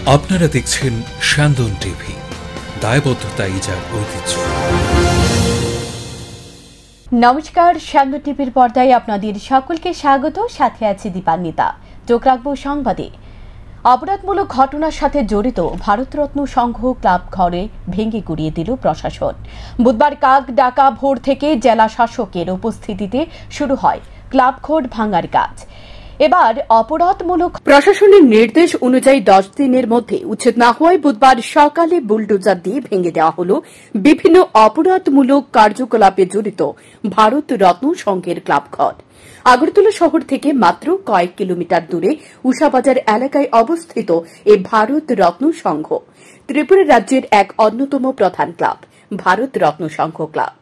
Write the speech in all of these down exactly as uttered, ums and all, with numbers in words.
আপনারা দেখছেন স্যান্দন টিভি, দায়বদ্ধতাই যার ঐতিহ্য। নমস্কার, স্যান্দন টিভির পর্দায় আপনাদের সকলকে স্বাগত। সাথে আছে দীপান্বিতা। চোখ রাখবো সংবাদে। অপরাধমূলক ঘটনার সাথে জড়িত ভারতরত্ন সংঘ ক্লাব ঘরে ভেঙে গুড়িয়ে দিল প্রশাসন। বুধবার কাক ডাকা ভোর থেকে জেলা শাসকের উপস্থিতিতে শুরু হয় ক্লাব ঘর ভাঙার কাজ। এবার অপরাধমূলক প্রশাসনের নির্দেশ অনুযায়ী দশ দিনের মধ্যে উচ্ছেদ না হওয়ায় বুধবার সকালে বুলডোজার দিয়ে ভেঙে দেওয়া হল বিভিন্ন অপরাধমূলক কার্যকলাপে জড়িত ভারত রত্ন সংঘের ক্লাব ঘর। আগরতলা শহর থেকে মাত্র কয়েক কিলোমিটার দূরে উষাবাজার এলাকায় অবস্থিত এই ভারত রত্ন সংঘ ত্রিপুরা রাজ্যের এক অন্যতম প্রধান ক্লাব, ভারত রত্ন সংঘ ক্লাব।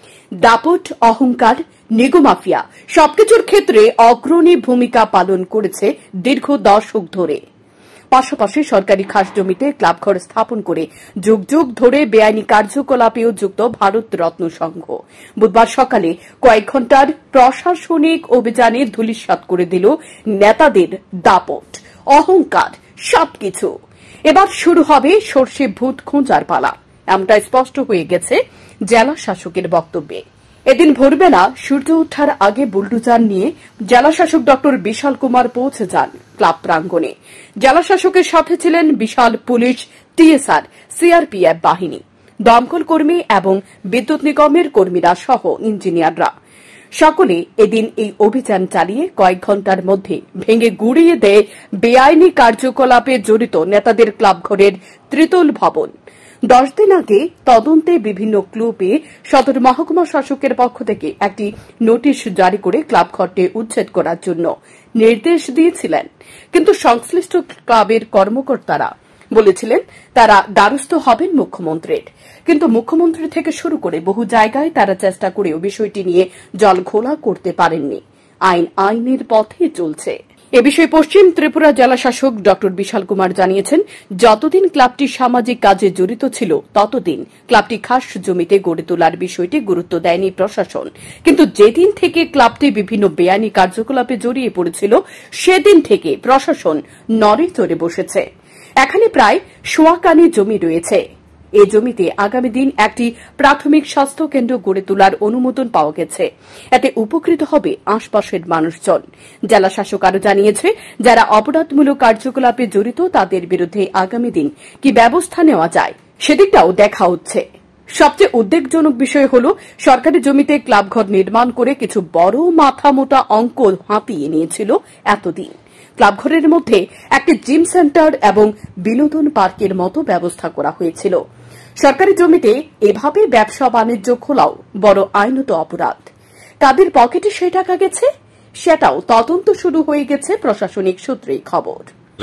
দাপট, অহংকার, নিগোমাফিয়া সবকিছুর ক্ষেত্রে অগ্রণী ভূমিকা পালন করেছে দীর্ঘ দশক ধরে। পাশাপাশি সরকারি খাস জমিতে ক্লাবঘর স্থাপন করে যুগ যুগ ধরে বেআইনি কার্যকলাপেও যুক্ত ভারত রত্ন সংঘ বুধবার সকালে কয়েক ঘণ্টার প্রশাসনিক অভিযানে ধূলিসাৎ করে দিল নেতাদের দাপট, অহংকার সবকিছু। এবার শুরু হবে সর্ষে ভূত খোঁজার পালা, এমনটা স্পষ্ট হয়ে গেছে জেলা শাসকের বক্তব্যে। এদিন ভোরবেলা সূর্য ওঠার আগে বুলডোজার নিয়ে জেলা শাসক ডক্টর বিশাল কুমার পৌঁছে যান ক্লাব প্রাঙ্গণে। জেলা শাসকের সাথে ছিলেন বিশাল পুলিশ, টিএসআর, সিআরপিএফ বাহিনী, দমকল কর্মী এবং বিদ্যুৎ নিগমের কর্মীরা সহ ইঞ্জিনিয়াররা। সকলে এদিন এই অভিযান চালিয়ে কয়েক ঘণ্টার মধ্যে ভেঙে গুড়িয়ে দেয় বেআইনি কার্যকলাপে জড়িত নেতাদের ক্লাবঘরের ত্রিতল ভবন। দশ দিন আগে তদন্তে বিভিন্ন ক্লুবে সদর মহকুমা শাসকের পক্ষ থেকে একটি নোটিশ জারি করে ক্লাবঘরটি উচ্ছেদ করার জন্য নির্দেশ দিয়েছিলেন, কিন্তু সংশ্লিষ্ট ক্লাবের কর্মকর্তারা বলেছিলেন তারা দ্বারস্থ হবেন মুখ্যমন্ত্রীর। কিন্তু মুখ্যমন্ত্রী থেকে শুরু করে বহু জায়গায় তারা চেষ্টা করেও বিষয়টি নিয়ে জল ঘোলা করতে পারেননি। আইন আইনের পথে চলছে। এ বিষয়ে পশ্চিম ত্রিপুরা জেলা শাসক ডক্টর বিশাল কুমার জানিয়েছেন, যতদিন ক্লাবটি সামাজিক কাজে জড়িত ছিল ততদিন ক্লাবটি খাস জমিতে গড়ে তোলার বিষয়টি গুরুত্ব দেয়নি প্রশাসন, কিন্তু যেদিন থেকে ক্লাবটি বিভিন্ন বেআইনি কার্যকলাপে জড়িয়ে পড়েছিল সেদিন থেকে প্রশাসন নড়ে চড়ে বসেছে। এখানে প্রায় সোয়াকানি জমি রয়েছে। এই জমিতে আগামী দিন একটি প্রাথমিক স্বাস্থ্য কেন্দ্র গড়ে তোলার অনুমোদন পাওয়া গেছে। এতে উপকৃত হবে আশপাশের মানুষজন। জেলা শাসক আরও জানিয়েছে, যারা অপরাধমূলক কার্যকলাপে জড়িত তাদের বিরুদ্ধে আগামী দিন কি ব্যবস্থা নেওয়া যায় সেদিকটাও দেখা হচ্ছে। সবচেয়ে উদ্বেগজনক বিষয় হল সরকারি জমিতে ক্লাবঘর নির্মাণ করে কিছু বড় মাথামোটা অঙ্ক হাতিয়ে নিয়েছিল এতদিন। ক্লাবঘরের মধ্যে একটি জিম সেন্টার এবং বিনোদন পার্কের মতো ব্যবস্থা করা হয়েছিল। সরকারি জমিতে এভাবে ব্যবসা বাণিজ্য খোলাও বড় আইনত অপরাধ। কাদের পকেটে সেই টাকা গেছে সেটাও তদন্ত শুরু হয়ে গেছে প্রশাসনিক সূত্রে খবর।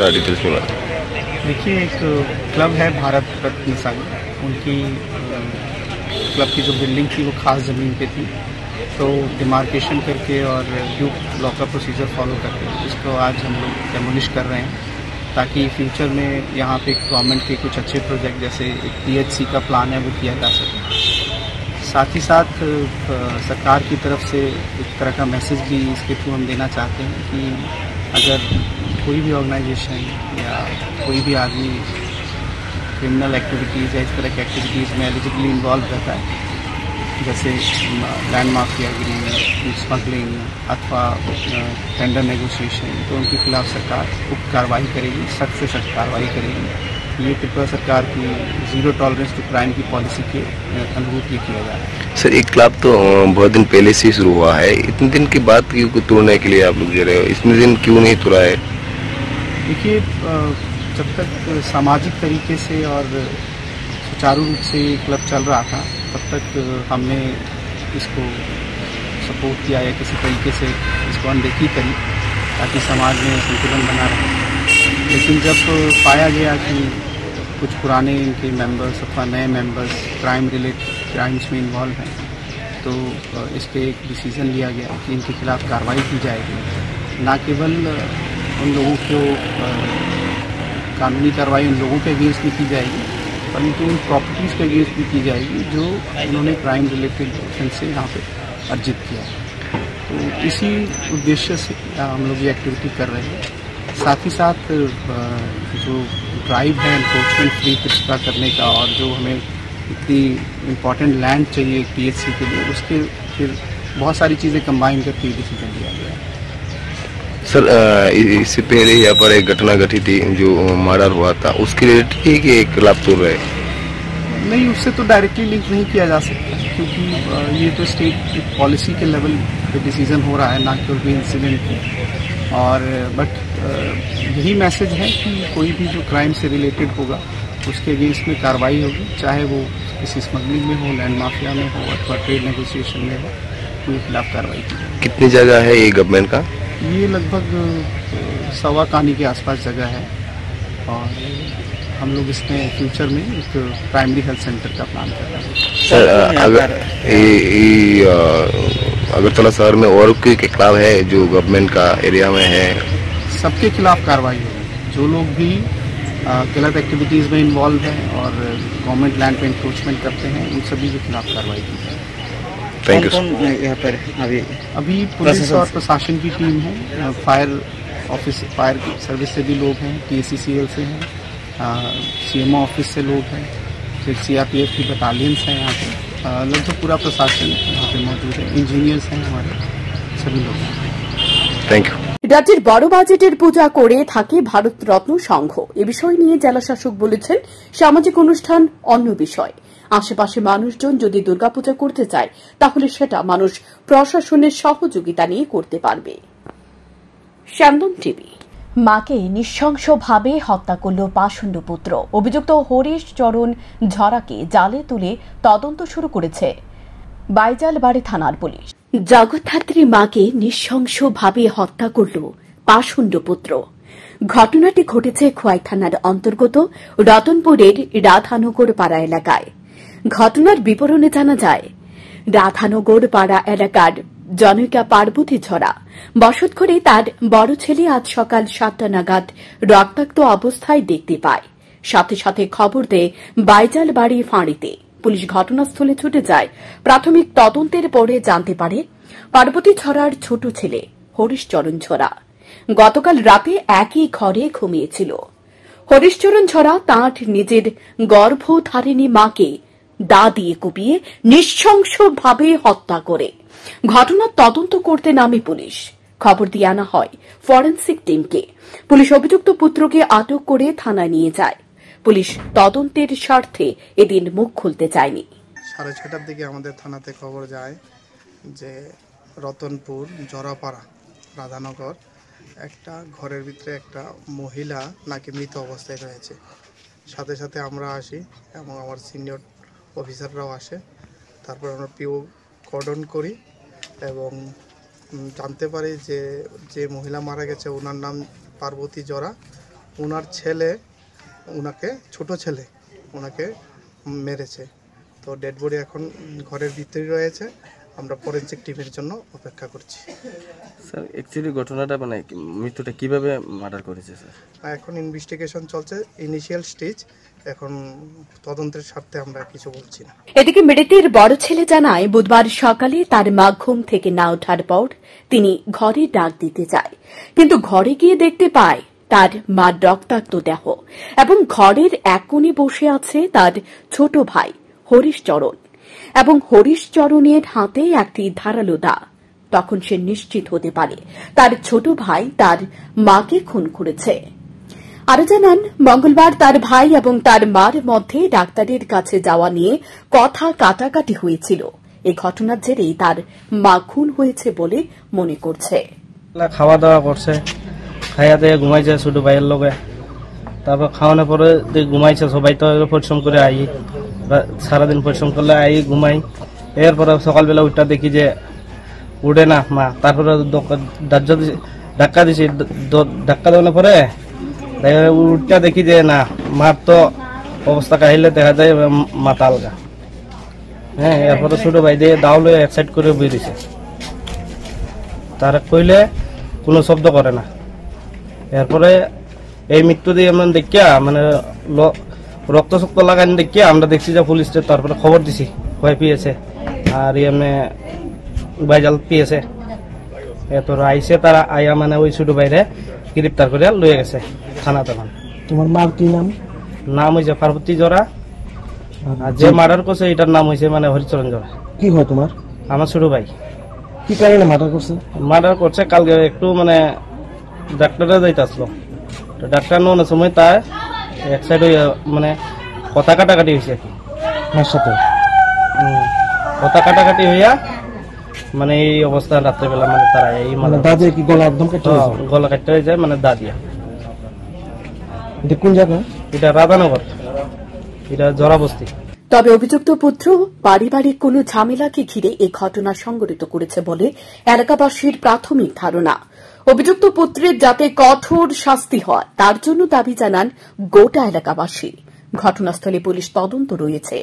देखिए, एक क्लब है भारत रत्न संघ, उनकी क्लब की जो बिल्डिंग थी वो खास जमीन पे थी, तो डिमार्केशन करके और ड्यू लॉ का प्रोसीजर फॉलो करके इसको आज हम लोग डेमोलिश कर रहे हैं, ताकि फ्यूचर में यहाँ पे गवर्नमेंट के कुछ अच्छे प्रोजेक्ट जैसे एक पीएचसी का प्लान है वो किया जा सके। साथ ही साथ सरकार की तरफ से एक तरह का मैसेज भी इसके थ्रू हम देना चाहते हैं कि अगर कोई भी ऑर्गेनाइजेशन या कोई भी आदमी क्रिमिनल एक्टिविटीज़ या इस तरह की एक्टिविटीज़ में एलिजिबली इन्वॉल्व रहता है, जैसे लैंड माफियागिरी, स्मगलिंग अथवा टेंडर नेगोशिएशन, तो उनके खिलाफ सरकार उप कार्रवाई करेगी, सख्त से सख्त कार्रवाई करेगी। ये त्रिपुरा सरकार की जीरो टॉलरेंस टू क्राइम की पॉलिसी के अनुरूप ये किया जा रहा है। सर, एक क्लब तो बहुत दिन पहले से ही शुरू हुआ है, इतने दिन के बाद क्यों तोड़ने के लिए आप लोग दे रहे हो? इतने दिन क्यों नहीं तोड़ा है? देखिए, जब तक सामाजिक तरीके से और सुचारू रूप से क्लब चल रहा था तब तक हमने इसको सपोर्ट किया या किसी तरीके से इसको अनदेखी करी ताकि समाज में संतुलन बना रहे। लेकिन जब पाया गया कि कुछ पुराने इनके मेंबर्स अथवा नए मेंबर्स क्राइम रिलेटेड क्राइम्स में इन्वॉल्व हैं, तो इस पर एक डिसीज़न लिया गया कि इनके खिलाफ कार्रवाई की जाएगी। न केवल उन लोगों को कानूनी कार्रवाई उन लोगों के अगेंस्ट में की जाएगी, परंतु उन प्रॉपर्टीज़ के अगेंस्ट भी की जाएगी जो उन्होंने क्राइम रिलेटेड ऑफेंस से यहाँ पे अर्जित किया। तो इसी उद्देश्य से हम लोग ये एक्टिविटी कर रहे हैं। साथ ही साथ जो ड्राइव है एनफोर्समेंट फ्री का करने का और जो हमें इतनी इम्पोर्टेंट लैंड चाहिए पीएचसी के लिए, उसके फिर बहुत सारी चीज़ें कंबाइन करके डिसीजन लिया गया। सर इससे पहले यहाँ पर एक घटना घटी थी जो मर्डर हुआ था, उसके रिलेटेड ही कि एक लाभ तोड़ रहे? नहीं, उससे तो डायरेक्टली लिंक नहीं किया जा सकता, क्योंकि ये तो स्टेट पॉलिसी के लेवल पे डिसीजन हो रहा है, ना कि कोई इंसिडेंट है। और बट यही मैसेज है कि कोई भी जो क्राइम से रिलेटेड होगा उसके अगेंस्ट में कार्रवाई होगी, चाहे वो किसी स्मगलिंग में हो, लैंड माफिया में हो अथवा ट्रेड नेगोशिएशन में हो, उनके खिलाफ कार्रवाई की जाएगी। कितनी जगह है ये गवर्नमेंट का? ये लगभग सवा कानी के आसपास जगह है और हम लोग इसमें फ्यूचर में एक प्राइमरी हेल्थ सेंटर का प्लान कर रहे हैं। सर अगर अगरतला शहर में और कोई के खिलाफ है जो गवर्नमेंट का एरिया में है? सबके खिलाफ कार्रवाई होगी, जो लोग भी गलत एक्टिविटीज़ में इन्वॉल्व हैं और गवर्नमेंट लैंड पे इंक्रोचमेंट करते हैं, उन सभी के खिलाफ कार्रवाई की जाएगी। Thank you. यहाँ पर अभी अभी पुलिस और प्रशासन की टीम है, फायर ऑफिस फायर सर्विस से भी लोग हैं, टीएससीसीएल से हैं, सीएमओ ऑफिस से लोग हैं, फिर सीआरपीएफ की बटालियंस हैं यहाँ पे, लगभग पूरा प्रशासन यहाँ पे मौजूद है, इंजीनियर्स हैं हमारे, सभी लोग हैं। Thank you. রাজ্যের বড় বাজেটের পূজা করে থাকে ভারতরত্ন সংঘ। এ বিষয় নিয়ে জেলা শাসক বলেছেন, সামাজিক অনুষ্ঠান অন্য বিষয়। আশেপাশে মানুষজন যদি দুর্গাপূজা করতে চায় তাহলে সেটা মানুষ প্রশাসনের সহযোগিতা নিয়ে করতে পারবে। স্যান্দন টিভি। মাকে নৃশংসভাবে হত্যা করল পাষণ্ড পুত্র। অভিযুক্ত হরিশ চরণ ঝরাকে জালে তুলে তদন্ত শুরু করেছে বাইজালবাড়ি থানার পুলিশ। জগদ্ধাত্রী মাকে নৃশংসভাবে হত্যা করল পাষণ্ড পুত্র। ঘটনাটি ঘটেছে খোয়াই থানার অন্তর্গত রতনপুরের রাধানগর পাড়া এলাকায়। ঘটনার বিবরণে জানা যায়, রাধানগর পাড়া এলাকার জনৈকা পার্বতী ঝরা বসত করে তার বড় ছেলে আজ সকাল সাতটা নাগাদ রক্তাক্ত অবস্থায় দেখতে পায়। সাথে সাথে খবর দেয় বাইজালবাড়ি ফাঁড়িতে। পুলিশ ঘটনাস্থলে ছুটে যায়। প্রাথমিক তদন্তের পরে জানতে পারে পার্বতী ছড়ার ছোট ছেলে হরিশচরণ ছড়া গতকাল রাতে একই ঘরে ঘুমিয়েছিল। হরিশচরণ ছড়া তাঁর নিজের গর্ভধারিণী মাকে দা দিয়ে কুপিয়ে নৃশংসভাবে হত্যা করে। ঘটনার তদন্ত করতে নামে পুলিশ। খবর দিয়ে আনা হয় ফরেনসিক টিমকে। পুলিশ অভিযুক্ত পুত্রকে আটক করে থানায় নিয়ে যায়। পুলিশ তদন্তের স্বার্থে এদিন মুখ খুলতে চায়নি। সাড়ে ছটার দিকে আমাদের থানাতে খবর যায় যে রতনপুর জরাপাড়া রাধানগর একটা ঘরের ভিতরে একটা মহিলা নাকি মৃত অবস্থায় রয়েছে। সাথে সাথে আমরা আসি এবং আমার সিনিয়র অফিসাররাও আসে। তারপর আমরা পিও কর্ডন করি এবং জানতে পারি যে যে মহিলা মারা গেছে ওনার নাম পার্বতী জরা। ওনার ছেলে ওনাকে ছোট ছেলে ওনাকে মেরেছে। তো ডেড বডি এখন ঘরের ভিতরে রয়েছে। আমরা ফরেনসিক টিমের জন্য অপেক্ষা করছি। স্যার অ্যাকচুয়ালি ঘটনাটা মানে মৃত্যুটা কিভাবে মার্ডার করেছে স্যার? এখন ইনভেস্টিগেশন চলছে, ইনিশিয়াল স্টেজ, এখন তদন্তের স্বার্থে আমরা কিছু বলছি না। এদিকে মৃতের বড় ছেলে জানায়, বুধবার সকালে তার মা ঘুম থেকে না ওঠার পর তিনি ঘরে ডাক দিতে যায়, কিন্তু ঘরে গিয়ে দেখতে পায় তার মার রক্তাক্ত দেহ এবং ঘরের এক কোণে বসে আছে তার ছোট ভাই হরিশচরণ এবং হরিশচরণের হাতে একটি ধারালো দা। তখন সে নিশ্চিত হতে পারে তার ছোট ভাই তার মাকে খুন করেছে। আরো জানান, মঙ্গলবার তার ভাই এবং তার মার মধ্যে ডাক্তারের কাছে যাওয়া নিয়ে কথা কাটাকাটি হয়েছিল। এই ঘটনার জেরেই তার মা খুন হয়েছে বলে মনে করছে। খাওয়া দাওয়া করছে, খাইয়া দিয়ে ঘুমাইছে ছোট ভাইয়ের লগে। তারপর খাওয়ানোর পরে ঘুমাইছে, সবাই তো পরিশ্রম করে আই, সারাদিন পরিশ্রম করলে আই ঘুমাই। এরপরে সকালবেলা উঠটা দেখি যে উঠে না মা। তারপরে ধাক্কা দিছি, ধাক্কা দেওয়ার পরে উঠটা দেখি যে না, মার তো অবস্থা কাহিলে দেখা যায় মাথা আলগা। হ্যাঁ, এরপরে ছোট ভাই দিয়ে দাউলে এক সাইড করে বই দিছে। তার কইলে কোনো শব্দ করে না। এরপরে এই মৃত্যু দিয়ে আমরা দেখিয়া মানে রক্ত শক্ত লাগানি দেখিয়া আমরা দেখছি যে পুলিশে, তারপরে খবর দিছি ভয় পেয়েছে আর এমনি বাইজাল পেয়েছে। এরপর আইসে তারা আয়া মানে ওই ছোট ভাইরে গ্রেপ্তার করে লয়ে গেছে থানা তখন। তোমার মার কি নাম? নাম হয়েছে পার্বতী জোড়া, আর যে মার্ডার করছে এটার নাম হয়েছে মানে হরিচরণ জোড়া। কি হয় তোমার? আমার ছোট ভাই। কি কারণে মার্ডার করছে? মার্ডার করছে কালকে একটু মানে ডাক্তারে যাইতে আসলো, তো ডাক্তার নোনের সময় তাই এক সাইড মানে কথা কাটাকাটি হয়েছে মার সাথে। কথা কাটাকাটি হইয়া মানে এই অবস্থা রাত্রেবেলা মানে তারা এই মানে দাদি কি গলা একদম কেটে গেছে? গলা কাটতে হয়ে যায় মানে দাদিয়া। এটা কোন জায়গা? এটা রাধানগর, এটা জরাবস্তি। তবে অভিযুক্ত পুত্র পারিবারিক কোনো ঝামেলাকে ঘিরে এই ঘটনা সংঘটিত করেছে বলে এলাকাবাসীর প্রাথমিক ধারণা। অভিযুক্ত পুত্রের যাতে কঠোর শাস্তি হয় তার জন্য দাবি জানান গোটা এলাকাবাসী। ঘটনাস্থলে পুলিশ তদন্ত রয়েছে।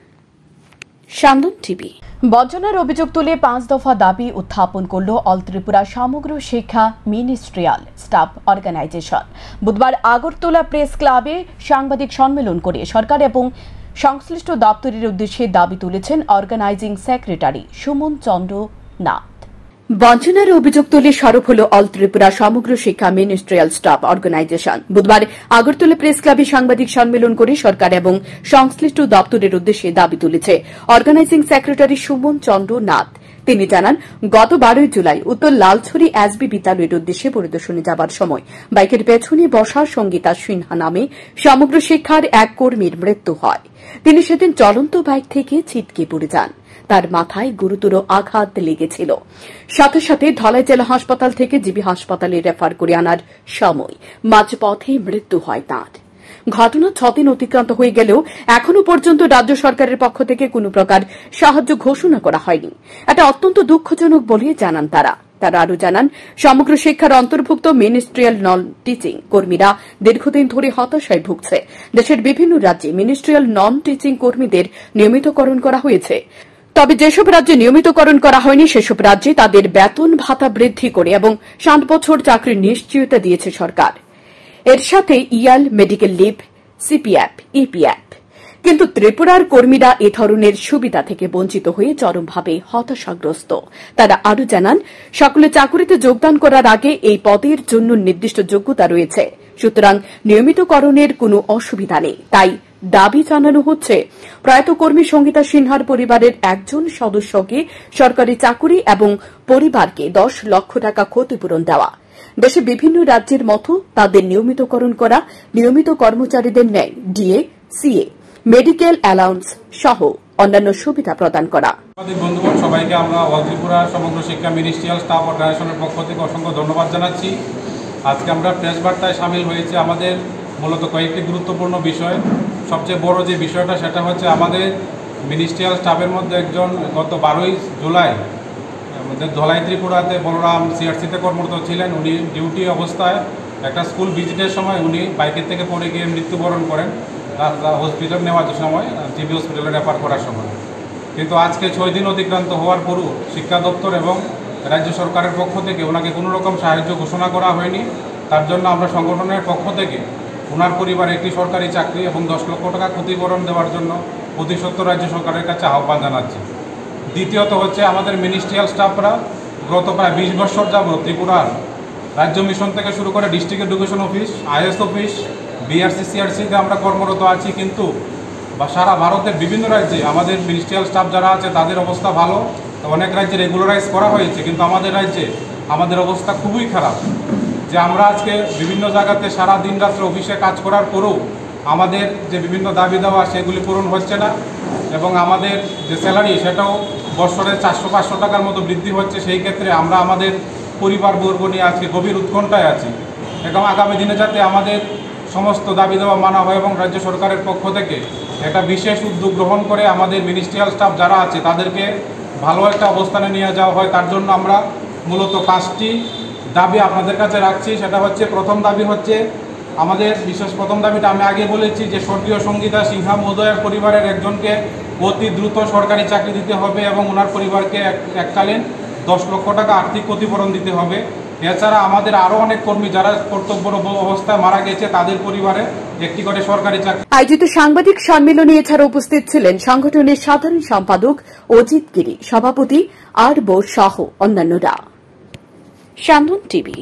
সান্দন টিভি। বঞ্চনার অভিযোগ তুলে পাঁচ দফা দাবি উত্থাপন করল অল ত্রিপুরা সমগ্র শিক্ষা মিনিস্ট্রিয়াল স্টাফ অর্গানাইজেশন। বুধবার আগরতলা প্রেস ক্লাবে সাংবাদিক সম্মেলন করে সরকার এবং সংশ্লিষ্ট দপ্তরের উদ্দেশ্যে দাবি তুলেছেন অর্গানাইজিং সেক্রেটারি সুমন চন্দ্র নাথ। বঞ্চনার অভিযোগ তুলে সরব হল অল ত্রিপুরা সমগ্র শিক্ষা মিনিস্ট্রিয়াল স্টাফ অর্গানাইজেশন। বুধবার আগরতলা প্রেস ক্লাবে সাংবাদিক সম্মেলন করে সরকার এবং সংশ্লিষ্ট দপ্তরের উদ্দেশ্যে দাবি তুলেছে অর্গানাইজিং সেক্রেটারি সুমন চন্দ্র নাথ। তিনি জানান, গত বারোই জুলাই উত্তর লালছড়ি এসবি বিদ্যালয়ের উদ্দেশ্যে পরিদর্শনে যাবার সময় বাইকের পেছনে বসা সঙ্গীতা সিনহা নামে সমগ্র শিক্ষার এক কর্মীর মৃত্যু হয়। তিনি সেদিন চলন্ত বাইক থেকে ছিটকে পড়ে যান। তার মাথায় গুরুতর আঘাত লেগেছিল। সাথে সাথে ধলাই জেলা হাসপাতাল থেকে জিবি হাসপাতালে রেফার করে আনার সময় মাঝপথে মৃত্যু হয় তাঁর। ঘটনা ছদিন অতিক্রান্ত হয়ে গেলেও এখনো পর্যন্ত রাজ্য সরকারের পক্ষ থেকে কোনো প্রকার সাহায্য ঘোষণা করা হয়নি। এটা অত্যন্ত দুঃখজনক বলে জানান তারা। তারা আরও জানান, সমগ্র শিক্ষার অন্তর্ভুক্ত মিনিস্ট্রিয়াল নন টিচিং কর্মীরা দীর্ঘদিন ধরে হতাশায় ভুগছে। দেশের বিভিন্ন রাজ্যে মিনিস্ট্রিয়াল নন টিচিং কর্মীদের নিয়মিতকরণ করা হয়েছে। তবে যেসব রাজ্যে নিয়মিতকরণ করা হয়নি সেসব রাজ্যে তাদের বেতন ভাতা বৃদ্ধি করে এবং সাত বছর চাকরির নিশ্চয়তা দিয়েছে সরকার। এর সাথে ইয়াল, মেডিকেল লিভ, সিপিএফ, ইপিএফ। কিন্তু ত্রিপুরার কর্মীরা এ ধরনের সুবিধা থেকে বঞ্চিত হয়ে চরমভাবে হতাশাগ্রস্ত। তারা আরও জানান, সকলে চাকুরিতে যোগদান করার আগে এই পদের জন্য নির্দিষ্ট যোগ্যতা রয়েছে, সুতরাং নিয়মিতকরণের কোনো অসুবিধা নেই। তাই দাবি জানানো হচ্ছে প্রয়াত কর্মী সঙ্গীতা সিনহার পরিবারের একজন সদস্যকে সরকারি চাকুরি এবং পরিবারকে দশ লক্ষ টাকা ক্ষতিপূরণ দেওয়া। দেশে বিভিন্ন রাজ্যের মতো তাদের নিয়মিতকরণ করা, নিয়মিত কর্মচারীদের ন্যায় ডিএ, সিএ, মেডিকেল অ্যালাউন্স সহ অন্যান্য সুবিধা প্রদান করা। বন্ধুগণ, সবাইকে আমরা অল ত্রিপুরা সমগ্র শিক্ষা মিনিস্ট্রিয়াল স্টাফ অর্গানাইজেশনের পক্ষ থেকে অসংখ্য ধন্যবাদ জানাচ্ছি। আজকে আমরা প্রেস বার্তায় সামিল হয়েছে আমাদের মূলত কয়েকটি গুরুত্বপূর্ণ বিষয়। সবচেয়ে বড় যে বিষয়টা সেটা হচ্ছে আমাদের মিনিস্ট্রিয়াল স্টাফের মধ্যে একজন গত বারোই জুলাই আমাদের ধলাই ত্রিপুরাতে বলরাম সিআরসিতে কর্মরত ছিলেন। উনি ডিউটি অবস্থায় একটা স্কুল ভিজিটের সময় উনি বাইকের থেকে পড়ে গিয়ে মৃত্যুবরণ করেন হসপিটাল নেওয়ার সময়, জিবি হসপিটালে রেফার করার সময়। কিন্তু আজকে ছয় দিন অতিক্রান্ত হওয়ার পরও শিক্ষা দপ্তর এবং রাজ্য সরকারের পক্ষ থেকে ওনাকে কোনো রকম সাহায্য ঘোষণা করা হয়নি। তার জন্য আমরা সংগঠনের পক্ষ থেকে ওনার পরিবারে একটি সরকারি চাকরি এবং দশ লক্ষ টাকা ক্ষতিপূরণ দেওয়ার জন্য অতি সত্ত্বর রাজ্য সরকারের কাছে আহ্বান জানাচ্ছি। দ্বিতীয়ত হচ্ছে আমাদের মিনিস্ট্রিয়াল স্টাফরা গত প্রায় বিশ বছর যাবৎ ত্রিপুরার রাজ্য মিশন থেকে শুরু করে district education office, IS office, BRC, সিআরসিতে আমরা কর্মরত আছি। কিন্তু বা সারা ভারতের বিভিন্ন রাজ্যে আমাদের মিনিস্ট্রিয়াল স্টাফ যারা আছে তাদের অবস্থা ভালো, অনেক রাজ্যে রেগুলারাইজ করা হয়েছে, কিন্তু আমাদের রাজ্যে আমাদের অবস্থা খুবই খারাপ। যে আমরা আজকে বিভিন্ন জায়গাতে সারা দিন রাত্রে অফিসে কাজ করার পরেও আমাদের যে বিভিন্ন দাবি দেওয়া সেগুলি পূরণ হচ্ছে না, এবং আমাদের যে স্যালারি সেটাও বছরে চারশো পাঁচশো টাকার মতো বৃদ্ধি হচ্ছে। সেই ক্ষেত্রে আমরা আমাদের পরিবারবর্গ নিয়ে আজকে গভীর উৎকণ্ঠায় আছি, এবং আগামী দিনে যাতে আমাদের সমস্ত দাবি দেওয়া মানা হয় এবং রাজ্য সরকারের পক্ষ থেকে একটা বিশেষ উদ্যোগ গ্রহণ করে আমাদের মিনিস্ট্রিয়াল স্টাফ যারা আছে তাদেরকে ভালো একটা অবস্থানে নিয়ে যাওয়া হয়। তার জন্য আমরা মূলত পাঁচটি দাবি আপনাদের কাছে রাখছি। সেটা হচ্ছে, প্রথম দাবি হচ্ছে আমাদের বিশেষ প্রথম দাবিটা আমি আগে বলেছি যে স্বর্গীয় সঙ্গীতা সিনহা মহোদয়ের পরিবারের একজনকে অতি দ্রুত সরকারি চাকরি দিতে হবে এবং ওনার পরিবারকে এককালীন দশ লক্ষ টাকা আর্থিক ক্ষতিপূরণ দিতে হবে। এছাড়া আমাদের আরও অনেক কর্মী যারা কর্তব্যরত অবস্থায় মারা গেছে তাদের পরিবারে একটি করে সরকারি চাকরি। আয়োজিত সাংবাদিক সম্মেলনে এছাড়া উপস্থিত ছিলেন সংগঠনের সাধারণ সম্পাদক অজিত গিরি, সভাপতি আর বো সহ অন্যান্যরা। সান্দন টিভি।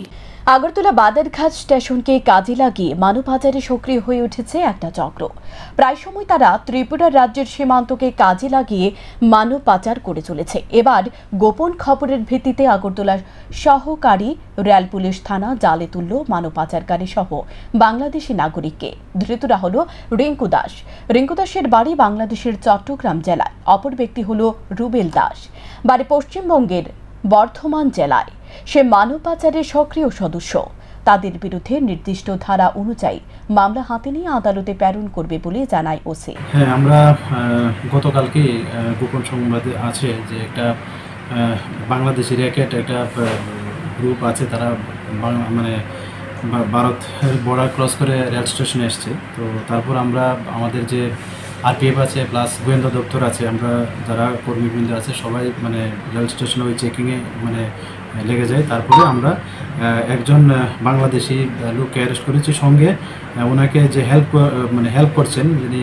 আগরতলা বাদারঘাট স্টেশনকে কাজে লাগিয়ে মানব পাচারে সক্রিয় হয়ে উঠেছে একটা চক্র। প্রায় সময় তারা ত্রিপুরা রাজ্যের সীমান্তকে কাজে লাগিয়ে মানব পাচার করে চলেছে। এবার গোপন খবরের ভিত্তিতে আগরতলার সহকারী রেল পুলিশ থানা জালে তুলল মানব পাচারকারী সহ বাংলাদেশি নাগরিককে। ধৃতরা হল রিঙ্কু দাস। রিঙ্কু দাসের বাড়ি বাংলাদেশের চট্টগ্রাম জেলায়। অপর ব্যক্তি হল রুবেল দাস, বাড়ি পশ্চিমবঙ্গের বর্ধমান জেলায়। সে মানব পাচারের সক্রিয় সদস্য। তাদের বিরুদ্ধে নির্দিষ্ট ধারা অনুযায়ী মামলা হাতে নিয়ে আদালতে প্রেরণ করবে বলে জানায় ওসি। হ্যাঁ, আমরা গতকালকে গোপন সংবাদে আছে যে একটা বাংলাদেশি র্যাকেট একটা গ্রুপ আছে, তারা মানে ভারতের বর্ডার ক্রস করে রেল স্টেশনে এসছে। তো তারপর আমরা আমাদের যে আরপিএফ আছে প্লাস গোয়েন্দা দপ্তর আছে, আমরা যারা কর্মীবৃন্দ আছে সবাই মানে রেল স্টেশনে ওই চেকিংয়ে মানে লেগে যায়। তারপরে আমরা একজন বাংলাদেশি লোককে অ্যারেস্ট করেছি, সঙ্গে ওনাকে যে হেল্প মানে হেল্প করছেন যিনি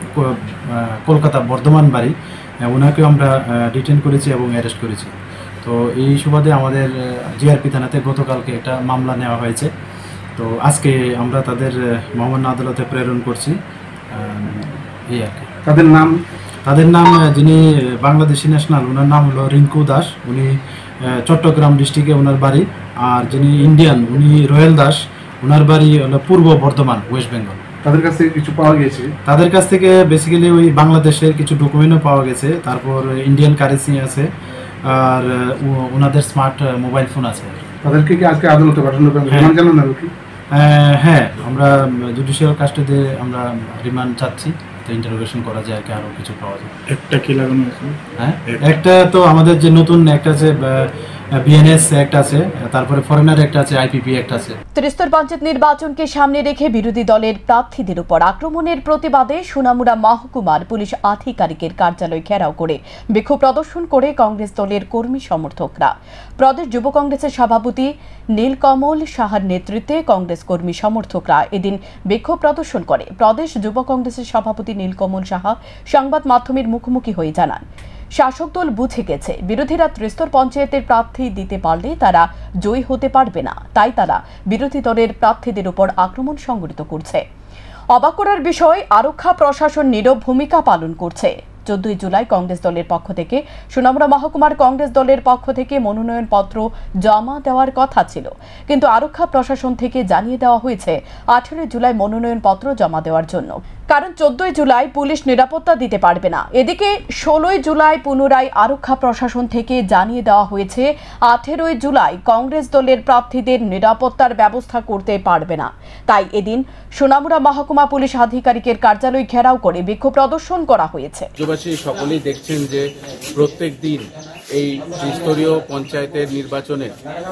কলকাতা বর্ধমান বাড়ি, ওনাকেও আমরা ডিটেন করেছি এবং অ্যারেস্ট করেছি। তো এই সুবাদে আমাদের জিআরপি থানাতে গতকালকে একটা মামলা নেওয়া হয়েছে। তো আজকে আমরা তাদের মহামান্য আদালতে প্রেরণ করছি। এই আর কি। তাদের নাম তাদের নাম যিনি বাংলাদেশি ন্যাশনাল, ওনার নাম হলো রিঙ্কু দাস, উনি চট্টগ্রাম ডিস্ট্রিক্টে ওনার বাড়ি। আর যিনি ইন্ডিয়ান উনি রয়েল দাস, ওনার বাড়ি হলো পূর্ব বর্ধমান, ওয়েস্ট বেঙ্গল। তাদের কাছ থেকে কিছু পাওয়া গেছে? তাদের কাছ থেকে বেসিক্যালি ওই বাংলাদেশের কিছু ডকুমেন্টও পাওয়া গেছে, তারপর ইন্ডিয়ান কারেন্সি আছে, আর ওনাদের স্মার্ট মোবাইল ফোন আছে। তাদেরকে কি আজকে আদালতে পাঠানো হবে? হ্যাঁ, আমরা জুডিশিয়াল কাস্টডিতে আমরা রিমান্ড চাচ্ছি, তো ইন্টারোগেশন করা যায় আর কি, আরও কিছু পাওয়া যায়। একটা কি লাগানো আছে? হ্যাঁ, একটা তো আমাদের যে নতুন একটা আছে বিএনএস একটা আছে, তারপরে ফরেনার একটা আছে, আইপিপি একটা আছে। ত্রিস্তর পঞ্চায়েত নির্বাচনকে সামনে রেখে বিরোধী দলের প্রার্থীদের উপর আক্রমণের প্রতিবাদে সোনামুড়া মহকুমার পুলিশ আধিকারিকের কার্যালয় ঘেরাও করে বিক্ষোভ প্রদর্শন করে কংগ্রেস দলের কর্মী সমর্থকরা। প্রদেশ যুব কংগ্রেসের সভাপতি নীলকমল সাহার নেতৃত্বে কংগ্রেস কর্মী সমর্থকরা এদিন বিক্ষোভ প্রদর্শন করে। প্রদেশ যুব কংগ্রেসের সভাপতি নীলকমল সাহা সংবাদ মাধ্যমের মুখোমুখি হয়ে জানান, শাসক দল বুঝে গেছে বিরোধীরা ত্রিস্তর পঞ্চায়েতের প্রার্থী দিতে পারলে তারা জয়ী হতে পারবে না, তাই তারা বিরোধী দলের প্রার্থীদের উপর আক্রমণ সংঘটিত করছে। অবাক করার বিষয়, আরক্ষা প্রশাসন নীরব ভূমিকা পালন করছে। চোদ্দই জুলাই কংগ্রেস দলের পক্ষ থেকে সোনামুড়া মহকুমার কংগ্রেস দলের পক্ষ থেকে মনোনয়নপত্র জমা দেওয়ার কথা ছিল, কিন্তু আরক্ষা প্রশাসন থেকে জানিয়ে দেওয়া হয়েছে আঠারোই জুলাই মনোনয়নপত্র জমা দেওয়ার জন্য, কারণ চোদ্দই জুলাই পুলিশ নিরাপত্তা দিতে পারবে না। এদিকে ষোলোই জুলাই পুনরায় আরক্ষা প্রশাসন থেকে জানিয়ে দেওয়া হয়েছে আঠেরোই জুলাই কংগ্রেস দলের প্রার্থীদের নিরাপত্তার ব্যবস্থা করতে পারবে না। তাই এদিন সোনামুড়া মহকুমা পুলিশ আধিকারিকের কার্যালয় ঘেরাও করে বিক্ষোভ প্রদর্শন করা হয়েছে। সকলেই দেখছেন যে প্রত্যেক দিন এই ত্রিস্তরীয় পঞ্চায়েতের নির্বাচনে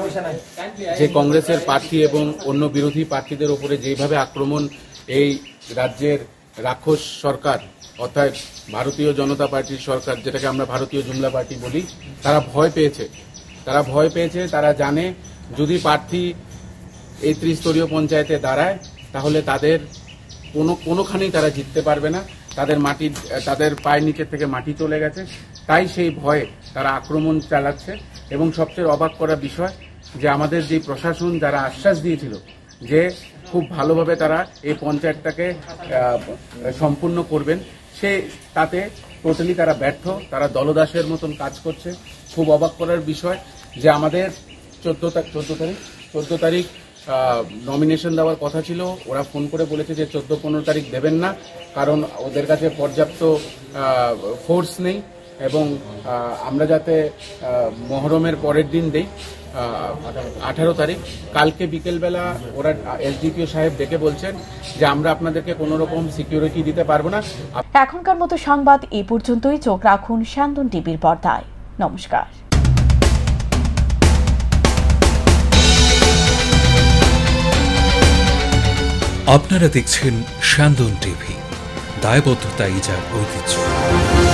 যে কংগ্রেসের প্রার্থী এবং অন্য বিরোধী প্রার্থীদের উপরে যেভাবে আক্রমণ এই রাজ্যের রাক্ষস সরকার অর্থাৎ ভারতীয় জনতা পার্টির সরকার, যেটাকে আমরা ভারতীয় জুমলা পার্টি বলি, তারা ভয় পেয়েছে। তারা ভয় পেয়েছে তারা জানে যদি প্রার্থী এই ত্রিস্তরীয় পঞ্চায়েতে দাঁড়ায় তাহলে তাদের কোনো কোনোখানেই তারা জিততে পারবে না। তাদের মাটি তাদের পায়ের নিচের থেকে মাটি চলে গেছে, তাই সেই ভয়ে তারা আক্রমণ চালাচ্ছে। এবং সবচেয়ে অবাক করা বিষয় যে আমাদের যে প্রশাসন যারা আশ্বাস দিয়েছিল যে খুব ভালোভাবে তারা এই পঞ্চায়েতটাকে সম্পূর্ণ করবেন, সে তাতে টোটালি তারা ব্যর্থ। তারা দলদাসের মতন কাজ করছে। খুব অবাক করার বিষয় যে আমাদের চোদ্দো চোদ্দো তারিখ চোদ্দো তারিখ নমিনেশন দেওয়ার কথা ছিল, ওরা ফোন করে বলেছে যে চোদ্দো পনেরো তারিখ দেবেন না, কারণ ওদের কাছে পর্যাপ্ত ফোর্স নেই এবং আমরা যাতে মহরমের পরের দিন দেই আঠারো তারিখ। কালকে বিকেলবেলা ওরা এসডিপিও সাহেব ডেকে বলছেন যে আমরা আপনাদেরকে কোনো রকম সিকিউরিটি দিতে পারবো না। এখনকার মতো সংবাদ এই পর্যন্তই। চোখ রাখুন স্যান্দন টিভির পর্দায়। নমস্কার। আপনারা দেখছেন স্যান্দন টিভি, দায়বদ্ধতা ইজার ঐতিহ্য।